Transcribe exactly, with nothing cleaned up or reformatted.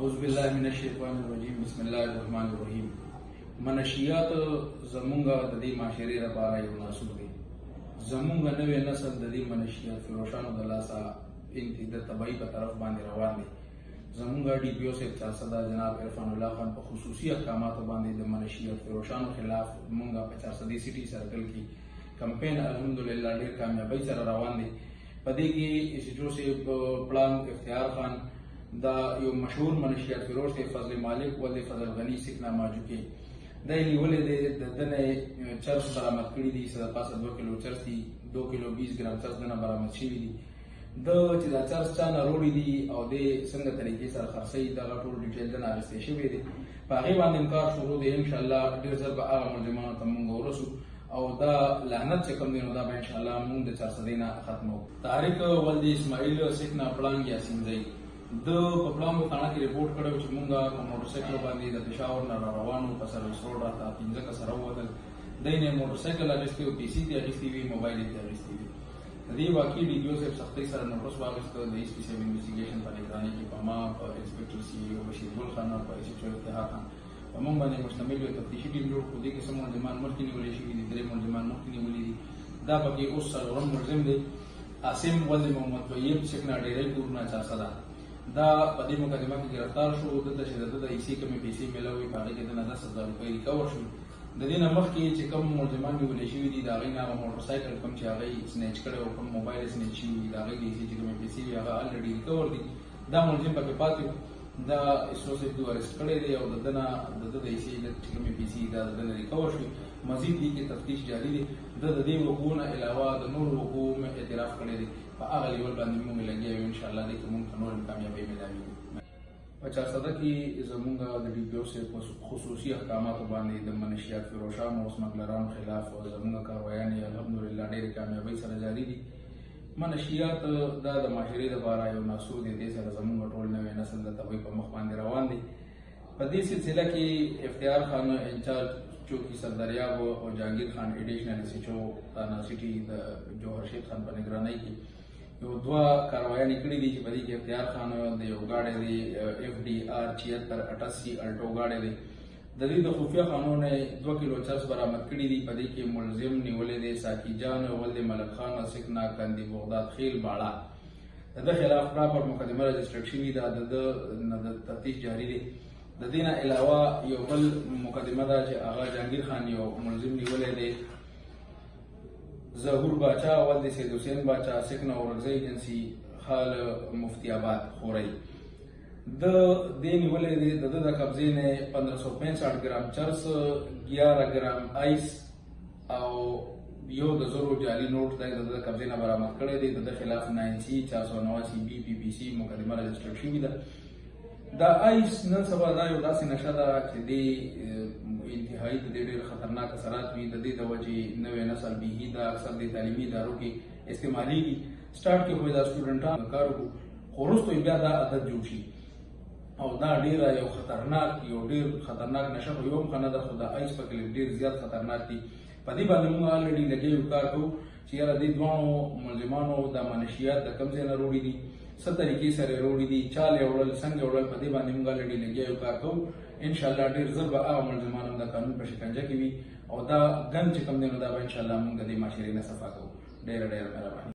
اعوذ باللہ من الشیطان الرجیم بسم اللہ الرحمن الرحیم. منشیات زمونږه د دې معاشرې لپاره یو ناسور دی. زمونږه نوې نسل د دې منشیات فروشانو د لاسه د تباهي په طرف باندې روان دی. زمونږه ډي پي او صاحب چارسده جناب عرفان الله خان په خصوصي احکاماتو باندې د منشیات فروشانو خلاف مونږه په چارسدې سټي سرکل کې کمپین الحمدلله ډېر کامیابۍ سره روان دی. په دې کې ایس ایچ او صاحب پلان اختیار خان دا یو مشهور منشیات فروش دی، فضل مالک ولد فضل غنی سکنا ماجو کې دا یې نیولې دی. د ده نه چرس برآمد کړي دي، څه د پاسه دوه کیلو چرس دي، دو کیلو بیس ګرام چرس دنه برآمد شوي دي. د چې دا چرس چا نه روړي دي او د څنګه طریقې سره خرڅوي دغه ټول ډیټیل دنه اخیستی شوی دی. په هغې باندې هم کار شروع دی. انشاءالله ډېر ژر به هغه ملزمانو ته مونږ ورسو او دا لعنت چې کوم دی نو دا به انشاءالله مونږ د چارسدې نه ختموو. طارق ولد اسماعیل سکنا پړانګ یاسینزی د په پړانګو تاڼه کې رپورټ کړی چې مونږ په موټرسایکل باندې د پېښور نه را روان وو، په سروس روډ راته پنځه کسه راووتل. دی نه یې موټرسایکل اخیستی وو، پیسې ترې اخیستې وي، موبایل یې ترې اخیستی وي. د دې واقعي ډي پي او صاحب سختۍ سره نوټس واخیسته. د ایس پي صاحب انویسټیګیشن په نګرانۍ کې په ما، په انسپکټر سی او بشیر ګل خان او په ایس ایچ او اتحاد خان په موږ باندې مشتمل یو تفتیشي ټیم جوړ کړو. دې کې څه ملزمان مخکې نیولې شوي دي، درې ملزمان مخکې نیولي دي. دا پکې اوس څلورم ملزم دی عاصم ولد محمد طیب سکنا ډیری کورونه چارسده. دا په دې مقدمه کې ګرفتار شو. دلته چې د ده د ایسي کمې پیسې میلاوي په هغې کې د نه دس هزار روپۍ ریکور شو. د دې نه مخکې چې کوم ملزمان نیولې شوي دي د هغې نه هغه موټرسایکل کوم چې هغه یې سنیچ کړی او کوم موبایل یې سنیچ شوي دي د هغې د ایسي چې کومې پیسې وي هغه الریډي ریکور دي. دا ملزم پکې پاتې دا اسرو صاحب دوی ارسټ کړی دی او د ده نه د ده د ایسي چې کومې پیسې دا د ده نه ریکور شوي. مزید دې کې تفتیش جاري دی. ده د دې وقوعو نه علاوه د نورو وقوعو اعتراف کړی دی. په هغه لیول باندې موږ لګیا یو. انشاءالله دې کې موږ ته نور هم کامیابۍ میلاویږي. په چارسده کې زمونږ د ډي پي او صاحب په خصوصي احکاماتو باندې د منشیات فروشانو او سمګلرانو خلاف زمونږ کاروایانې الحمدلله ډېرې کامیابۍ سره جاري دي. منشیات دا د معاشرې دپاره یو ناسور دی. دې سره زمونږ ټول نوی نسل د تباهۍ په مخ باندې روان دی. په دې سلسله کې افتیار خان انچارج چوکي سردریاب او جهانګیر خان ایډیشنل ایس ایچ او تانا سټي د جوهر شیخ خان په نګرانۍ کې یو دوه کاروایانې کړي دي چې په دې کې افتیار خان د یو ګاډی دی اف ډي آر چھیتر اٹھاسی الټو ګاډی دی. د دې د خفیه خانو نه دوه کیلو چرس برآمد کړي دي. په دې کې ملزم نیولی دی ساقي جان ولد ملک خان سکنا کندي بغداد خیل باړه. د ده خلاف پراپر مقدمه رجسټرډ شوي ده. د ده نه د تفتیش جاري دی. د دې نه علاوه یو بل مقدمه ده چې هغه جهانګیر خان یو ملزم نیولی دی ظهور باچا ولد سید حسین باچا سکنا اورکزی ایجنسی خال مفتی آباد خورئی. د دې نیولې دی. د ده د قبضې نه پندرہ سو پینسٹھ ګرام چرس، گیارہ ګرام آیس او یو د زرو جعلي نوټ دی د ده د قبضې نه برآمد کړی دی. د ده خلاف ناین سی چار سو نواسی بی پی پی سی مقدمه رجسټرډ شوې ده. دا آیس نن سبا دا یو داسې نشه ده چې دې انتهایی د دې ډېر خطرناک اثرات وي. د دې د وجې نوی نسل بیهي دا اکثر د تعلیمي ادارو کې استعمالېږي. سټارټ کې خو دا سټوډنټان کار وکړو، خو وروسته بیا دا عادت جوړ شي او دا ډېره یو خطرناک یو ډېر خطرناک نشه خو یو هم ښه نه ده، خو دا آیس پکې ډېر زیات خطرناک دي. په دې باندې موږ الریډي لګیا یو کار کوو چې یاره دې دواړو ملزمانو دا منشیات د کوم ځای نه روړي دي، څه طریقې سره روړي دي، چا یې وړل، څنګه وړل. په دې باندې موږ الریډي لګیا یو کار کوو. انشاءالله ډېر ژر به هغه ملزمان هم د قانون په شکنجه کې وي او دا ګند چې کوم دی نو دا به انشاءالله موږ د دې معاشرې نه صفا کوو. ډېره ډېره مهرباني.